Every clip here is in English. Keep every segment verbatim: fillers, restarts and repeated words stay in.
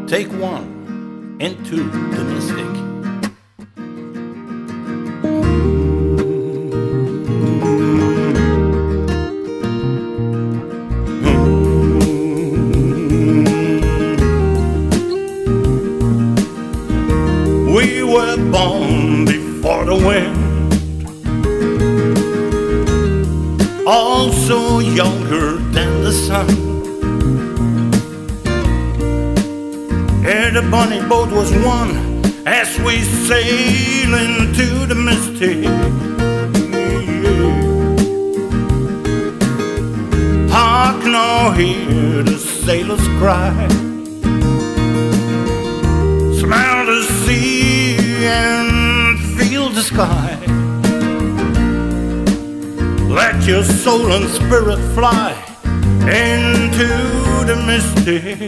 Take one, Into the Mystic. We were born before the wind, also younger than the sun. And the bunny boat was one as we sail into the mystic. Hark now, hear the sailors cry, smell the sea and feel the sky. Let your soul and spirit fly into the mystic.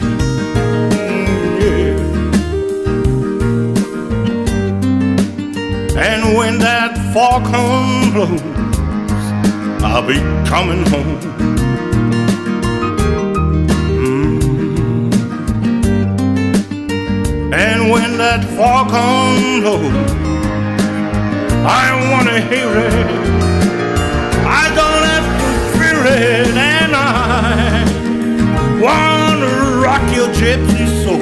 And when that foghorn blows, I'll be coming home. Mm. And when that foghorn blows, I wanna hear it, I don't have to fear it. And I wanna rock your gypsy soul,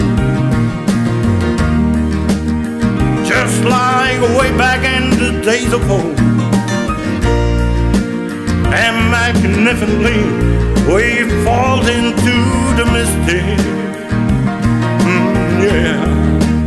just like way back in the days of old. And magnificently we fall into the mystic. Mm, yeah.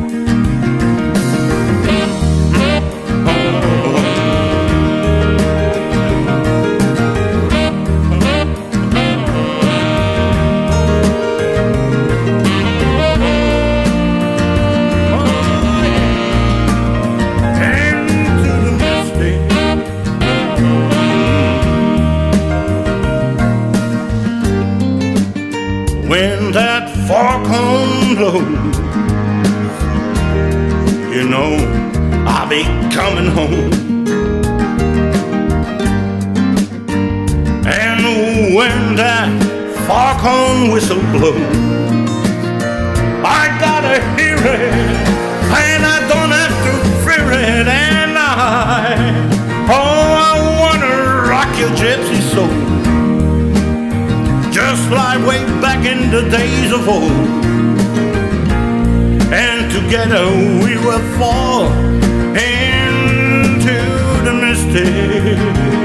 When that foghorn blows, you know I'll be coming home. And when that foghorn whistle blows, I gotta hear it, and I don't have to fear it. And I, oh, I wanna rock your gypsy soul, just like way back in the days of old. And together we will fall into the mystic.